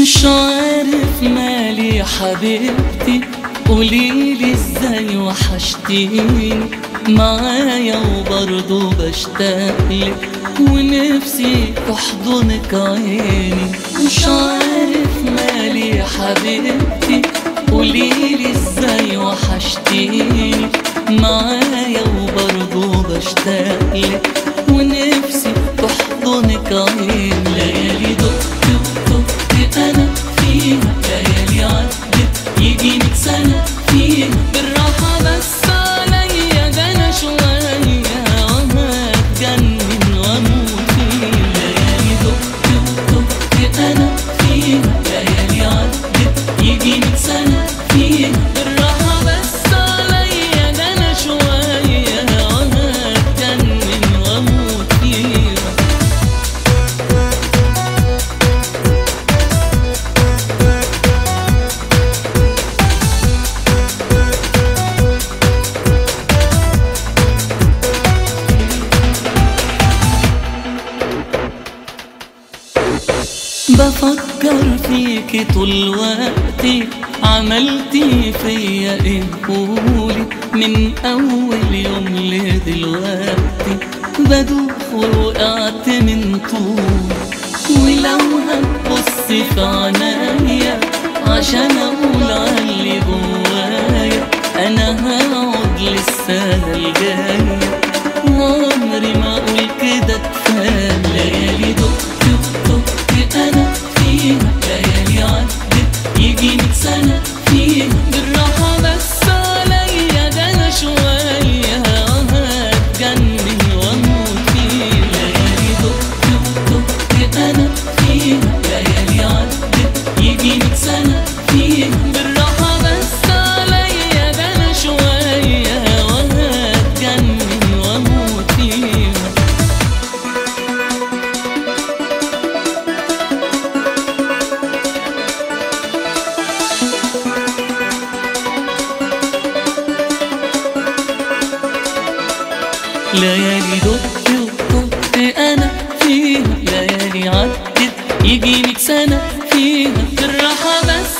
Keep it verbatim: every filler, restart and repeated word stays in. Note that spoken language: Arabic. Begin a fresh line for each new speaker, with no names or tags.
مش عارف مالي حبيبتي، قوليلي ازاي وحشتيني معايا وبرضه بشتاقلك ونفسي تحضنك عيني. مش عارف مالي حبيبتي، قوليلي ازاي وحشتيني معايا وبرضه بشتاقلك ونفسي تحضنك عيني. ليالي دقت ودقت انا فيها، ليالي عدت يجي مية سنة فيها، بالراحة بس عليا ده انا شوية وهتجنن واموت فيها. ليالي دقت ودقت انا فيها، ليالي عدت يجي مية سنة فيها، بالراحة بس عليا ده انا شوية وهتجنن واموت فيها. بفكر فيكي طول وقتي، عملتي فيا ايه قولي، من اول يوم لدلوقتي بدوخ ووقعت من طول. ولو هتبصي في عنايا عشان اقول عاللي جوايا، انا هقعد للسنة الجاية وعمري ما اقول كده كفاية. ليالي دقت ودقت انا فيها، ليالي عدت يجي مية سنة فيها، بالراحة بس عليا ده انا شوية وهتجنن واموت فيها. ليالي دقت ودقت انا فيها، ليالي عدت يجي مية سنة فيها، بالراحة بس عليا ده انا شوية وهتجنن واموت فيها. ليالي دقت ودقت انا فيها، ليالي عدت يجي مية سنة فيها، بالراحة بس